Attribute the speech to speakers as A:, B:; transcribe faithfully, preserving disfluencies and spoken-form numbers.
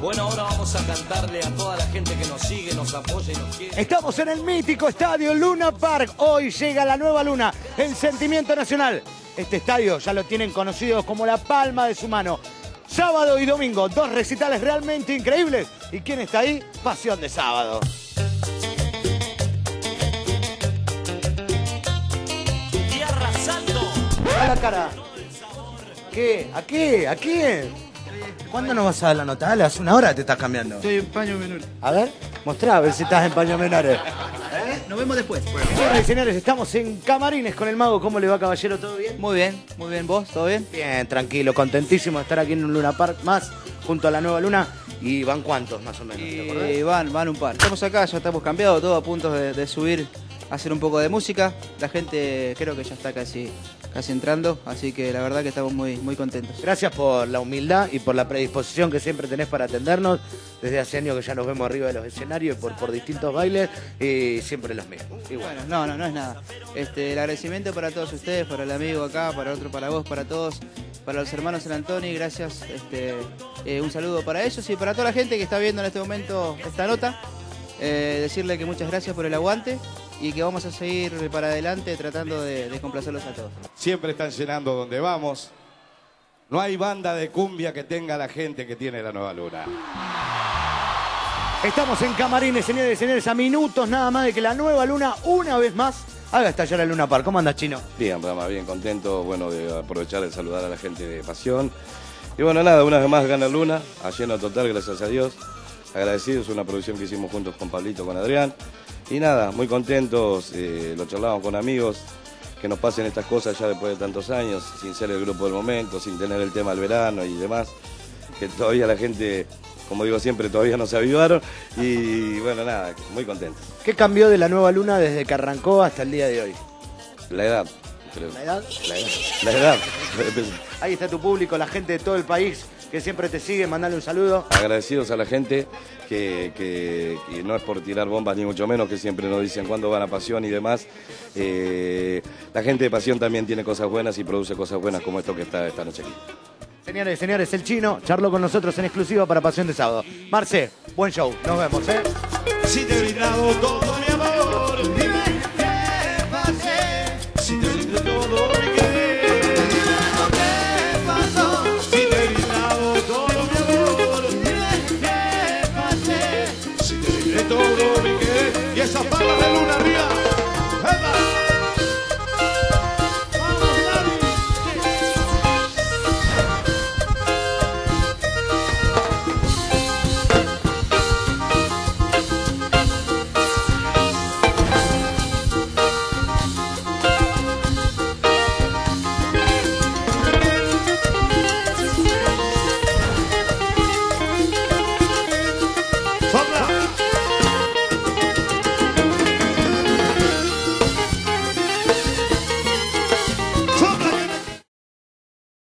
A: Bueno, ahora vamos a cantarle a toda la gente que nos sigue, nos apoya y nos quiere.
B: Estamos en el mítico estadio Luna Park. Hoy llega la nueva luna, el sentimiento nacional. Este estadio ya lo tienen conocidos como la palma de su mano. Sábado y domingo, dos recitales realmente increíbles. ¿Y quién está ahí? Pasión de Sábado.
A: Y arrasando.
B: A la cara. ¿Qué? ¿A qué? ¿A quién? ¿Cuándo nos vas a dar la nota? Dale, hace una hora te estás cambiando.
C: Estoy en paño menor.
B: A ver, mostrá a ver si estás en paños menores.
C: ¿Eh? Nos vemos después.
B: Señoras y señores, estamos en Camarines con el Mago. ¿Cómo le va, caballero? ¿Todo bien?
C: Muy bien, muy bien. ¿Vos? ¿Todo bien?
B: Bien, tranquilo, contentísimo de estar aquí en un Luna Park más, junto a la nueva luna. ¿Y van cuántos, más o menos?
C: Y van, van un par. Estamos acá, ya estamos cambiados, todos a punto de, de subir, a hacer un poco de música. La gente creo que ya está casi, casi entrando, así que la verdad que estamos muy, muy contentos.
B: Gracias por la humildad y por la predisposición que siempre tenés para atendernos. Desde hace años que ya nos vemos arriba de los escenarios por, por distintos bailes y siempre los mismos. Y bueno.
C: Bueno, no, no, no es nada. Este, el agradecimiento para todos ustedes, para el amigo acá, para otro, para vos, para todos, para los hermanos San Antonio, gracias. Este, eh, un saludo para ellos y para toda la gente que está viendo en este momento esta nota. Eh, decirle que muchas gracias por el aguante y que vamos a seguir para adelante tratando de, de complacerlos a todos.
D: Siempre están llenando donde vamos. No hay banda de cumbia que tenga la gente que tiene la Nueva Luna.
B: Estamos en Camarines, señores y señores, a minutos nada más de que la nueva luna, una vez más, haga estallar el Luna Park. ¿Cómo andas, Chino?
D: Bien, Rama, bien contento, bueno, de aprovechar de saludar a la gente de Pasión. Y bueno, nada, una vez más gana Luna, a lleno total, gracias a Dios. Agradecidos, una producción que hicimos juntos con Pablito, con Adrián. Y nada, muy contentos, eh, lo charlamos con amigos, que nos pasen estas cosas ya después de tantos años, sin ser el grupo del momento, sin tener el tema del verano y demás, que todavía la gente, como digo siempre, todavía no se avivaron. Y bueno, nada, muy contentos.
B: ¿Qué cambió de la nueva luna desde que arrancó hasta el día de hoy?
D: La edad, creo.
B: ¿La edad?
D: La edad. La edad.
B: Ahí está tu público, la gente de todo el país que siempre te sigue, mandale un saludo.
D: Agradecidos a la gente que, que, que no es por tirar bombas ni mucho menos, que siempre nos dicen cuándo van a Pasión y demás. Eh, la gente de Pasión también tiene cosas buenas y produce cosas buenas como esto que está esta noche aquí.
B: Señores y señores, el Chino charló con nosotros en exclusiva para Pasión de Sábado. Marce, buen show, nos vemos, ¿eh?
E: Si te he brindado todo mi amor, dime qué pasé. Si te brindé todo mi querer, dime qué pasó. Si te he brindado todo mi amor, dime qué pasé. Si te brindé todo mi querer y esas palmas de luna.